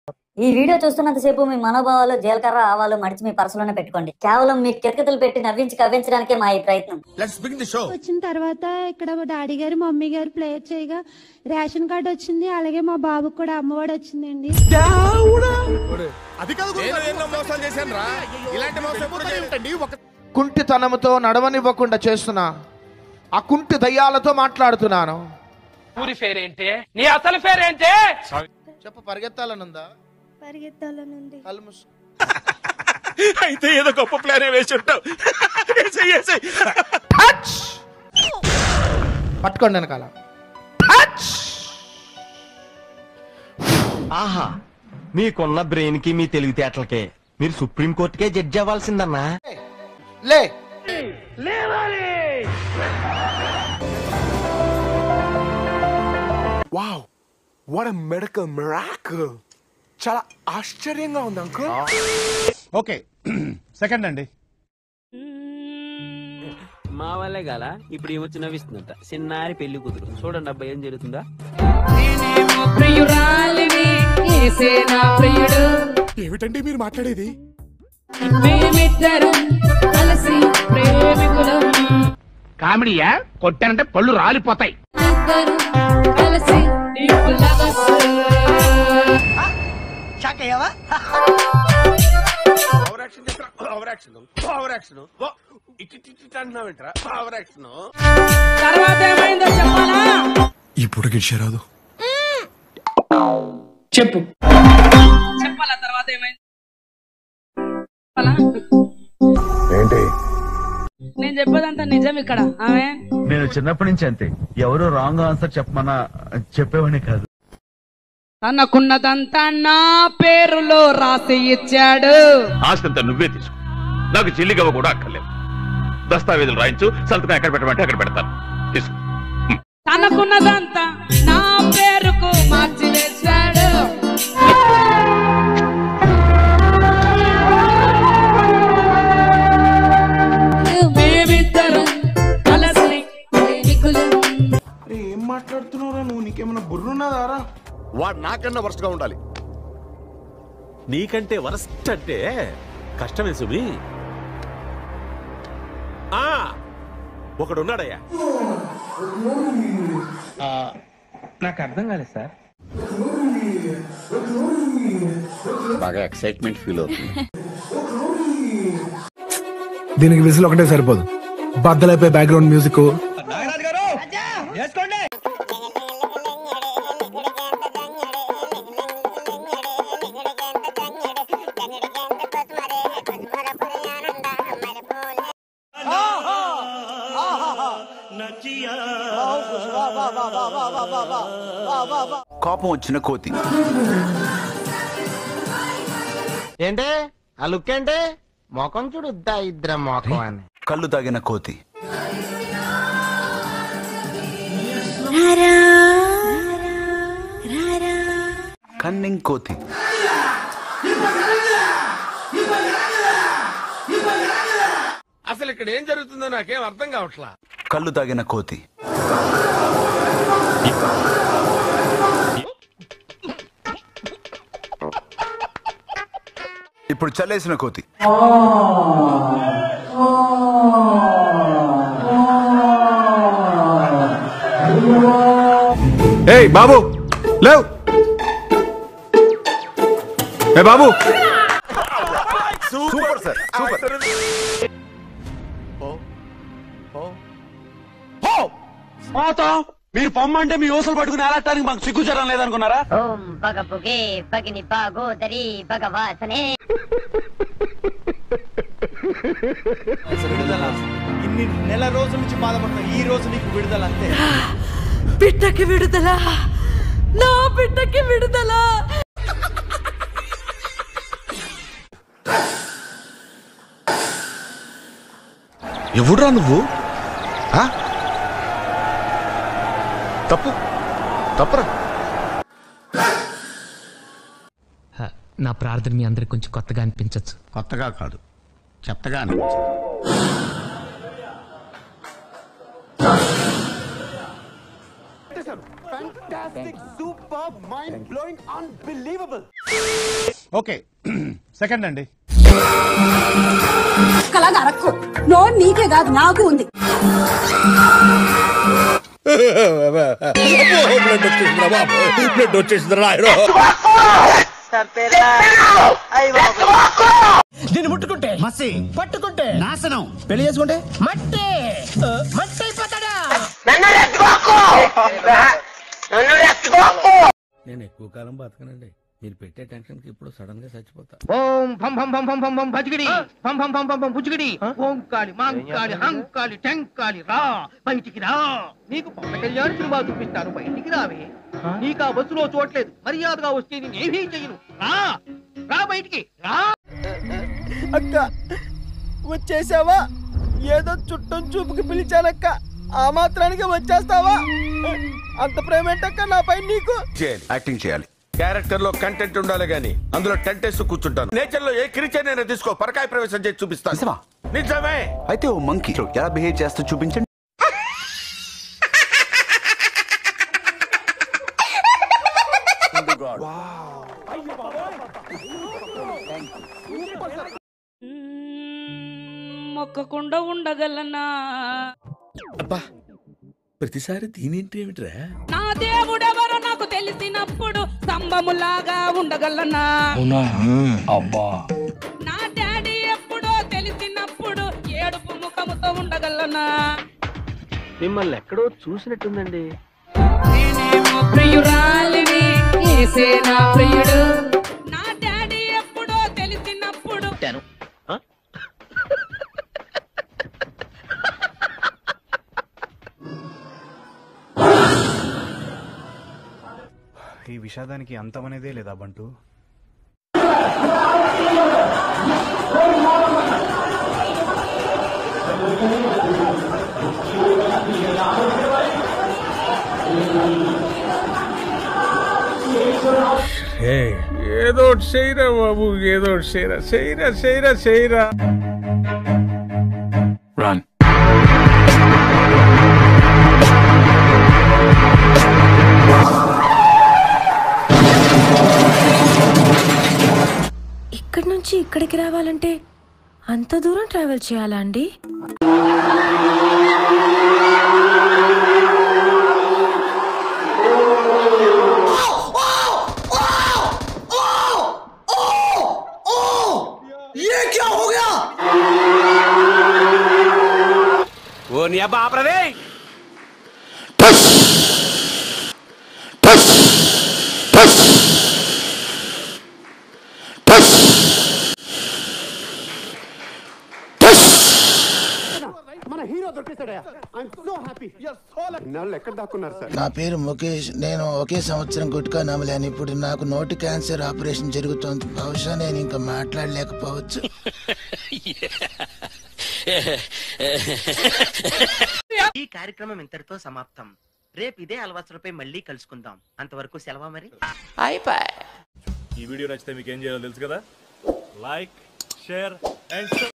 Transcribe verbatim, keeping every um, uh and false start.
ఈ వీడియో చూస్తున్నంతసేపు మీ మనోభావాలు జీలకర్ర ఆవాలు మడిచి మీ పర్సులోనే పెట్టుకోండి. కేవలం మీ కితకితలు పెట్టి నవ్వించి కవ్వించడానికే మా ఈ ప్రయత్నం. వచ్చిన తర్వాత ఇక్కడ డాడీ గారు మమ్మీ గారు ప్లే చేయగా రేషన్ కార్డు వచ్చింది. అలాగే మా బాబుకి కూడా అమ్మఒడి వచ్చిందండి. కుంటితనముతో నడవనివ్వకుండా చేస్తున్నా ఆ కుంటి దయ్యాలతో మాట్లాడుతున్నాను. ఊరి పేరేంటి? నీ అసలు పేరేంటి? చెప్పు. పరిగెత్తాలనుందా? పరిగెత్తాలనుంది. అయితే ఏదో గొప్ప ప్లాన్ వేసి ఉంటావు. పట్టుకోండి వెనకాల. ఆహా, మీకున్న బ్రెయిన్ కి మీ తెలివితేటలకే మీరు సుప్రీం కోర్టుకే జడ్జి అవ్వాల్సిందన్నా. లే wow, what a medical miracle. చాలా ఆశ్చర్యంగా ఉంది అంకుల్. ఓకే, సెకండ్ అండి. మా వాళ్ళే గాల ఇప్పుడు ఏమొచ్చి నవ్విస్తుందంట. చిన్నారి పెళ్లి కూతురు చూడండి అబ్బాయి ఏం జరుగుతుందా. ఏమిటండి మీరు మాట్లాడేది? కామెడీయా? కొట్టానంటే పళ్ళు రాలిపోతాయి. తర్వాత ఏమైందో చెప్పాలా? ఇప్పుడు గిడిచారాదు. చెప్పు. చెప్పాలా? తర్వాత ఏమైంది? ఏంటి? నేను చెప్పేదంతా నిజం. ఇక్కడ ఆమె నేను చిన్నప్పటి నుంచి అంతే. ఎవరు రాంగ్ ఆన్సర్ చెప్పమన్నా చెప్పేవాడిని కాదు. తనకున్నదంతా నా పేరులో రాసి ఇచ్చాడు. ఆస్తంతా నువ్వే తీసుకో, నాకు చెల్లిగవ్వ కూడా అక్కర్లేదు. దస్తావేజులు రాయించు, సంతకం ఎక్కడ పెట్టమంటే అక్కడ పెడతాను. తీసుకో. తనకున్నదంతా నా పేరుకు మార్చి వేశాడు. ఏం మాట్లాడుతున్నావురా నువ్వు? నీకేమన్నా బుర్రున్నదారా? వాడు నాకన్నా వరస్ట్ గా ఉండాలి. నీకంటే వరస్ట్ అంటే కష్టమే సుమి. ఆ ఒకడున్నాడయ్యా. నాకు అర్థం కాలేదు సార్. బాగా ఎక్సైట్మెంట్ ఫీల్ అవుతుంది. దీనికి విజిల్ ఒకటే సరిపోదు, బద్దలైపోయి బ్యాక్గ్రౌండ్ మ్యూజిక్. కోపం వచ్చిన కోతి. ఏంటి ఆ లుక్? ఏంటి మొఖం చూడుద్దా ఇద్దర మొఖం అని. కళ్ళు తాగిన కోతి. కన్నింగ్ కోతి. అసలు ఇక్కడ ఏం జరుగుతుందో నాకేం అర్థం కావట్లా. కళ్ళు తాగిన కోతి. ఇప్పుడు చల్లేసిన కోతి. ఏయ్ బాబు లేవ్. ఏ బాబు. Super sir, super. మీరు పొమ్మంటే మీ ఊసలు పట్టుకుని ఆడటానికి మాకు సిగ్గుచరం లేదనుకున్నారా? ఓం భగపుగే భగిని భాగోదరి భగవాసనే. ఇన్ని నెల రోజుల నుంచి బాధపడుతున్నా, ఈ రోజు నీకు విడుదల అంతే. బిడ్డకి విడుదల, నా బిడ్డకి విడుదల. ఎవడురా నువ్వు? తప్పు తప్పరా? నా ప్రార్థన మీ అందరికి కొంచెం కొత్తగా అనిపించచ్చు. కొత్తగా కాదు, చెత్తగా అనిపించింది. ఓకే సెకండ్ అండి. కలాగా అరక్కు నోరు నీకే కాదు నాకు ఉంది. బ్లడ్ వచ్చేసిందిరా. దీన్ని ముట్టుకుంటే మసి, పట్టుకుంటే నాశనం, పెళ్లి చేసుకుంటే మట్టి మట్టి అయిపోతాడా. నేను ఎక్కువ కాలం బతకనండి. మీరు పెట్టే టెన్షన్ కి ఇప్పుడు సడన్ గా చచ్చిపోతా. ఓం భం భం భం భం భం భం భజగిడి భం భం భం భం భం భుజగిడి ఓం కాళి మాంకాళి హంకాళి టెంకాళి రా బయటికి రా. నీకు పవన్ కళ్యాణ్ సినిమా చూపిస్తాను, బయటికి రావే. నీకు ఆ బస్సులో చోట్లేదు, మర్యాదగా వస్తే నేనేమీ చెయ్యను. రా రా బయటికి రా. అక్క వచ్చేసావా? ఏదో చుట్టం చూపుకి పిలిచానక్క, ఆ మాత్రానికి వచ్చేస్తావా? అంత ప్రేమ ఏంటక్క నాపై నీకు? యాక్టింగ్ చేయాలి. క్యారెక్టర్ లో కంటెంట్ ఉండాలి గానీ అందులో టెంట్ వేస్తూ కూర్చుంటాను. నేచర్ లో ఏ క్రీచర్ నైనా తీసుకో, పరకాయ ప్రవేశం చేసి చూపిస్తాను. నిజమే. అయితే ఓ మంకీ ఎలా బిహేవ్ చేస్తూ చూపించండి. మొక్కకుండా ఉండగలనా? అబ్బా ప్రతిసారి దీనింటి ఏమిట్రా? నా దేవుడెవరో నాకు తెలిసినప్పుడు స్తంభములాగా ఉండగలనా? అబ్బా నా డాడీ ఎప్పుడో తెలిసినప్పుడు ఏడుపు ముఖముతో ఉండగలనా? మిమ్మల్ని ఎక్కడో చూసినట్టుందండి. నేనేమో ప్రియురాలిని, యేసే నా ప్రియుడు. నా డాడీ ఎప్పుడో తెలిసినప్పుడు ఈ విషాదానికి అంతమనేదే లేదా బంటు? ఏదో చేయరా బాబు, ఏదో చేయరా చేయరా చేయరా చేయరా. రన్. ఇక్కడి నుంచి ఇక్కడికి రావాలంటే అంత దూరం ట్రావెల్ చేయాలా అండి? ఓ నీ అబ్బా ఆపరదే. నా పేరు ముఖేష్. నేను ఒకే సంవత్సరం గుట్కా నమ్మలేను. ఇప్పుడు నాకు నోటి క్యాన్సర్ ఆపరేషన్ జరుగుతోంది. బహుశా నేను ఇంకా మాట్లాడలేకపోవచ్చు. ఈ కార్యక్రమం ఇంతటితో సమాప్తం. రేపు ఇదే అలవాట్లపై మళ్ళీ కలుసుకుందాం. అంతవరకు సెలవు మరి. ఈ వీడియో నచ్చితే మీకు ఏం చేయాలో తెలుసు కదా. Like, share and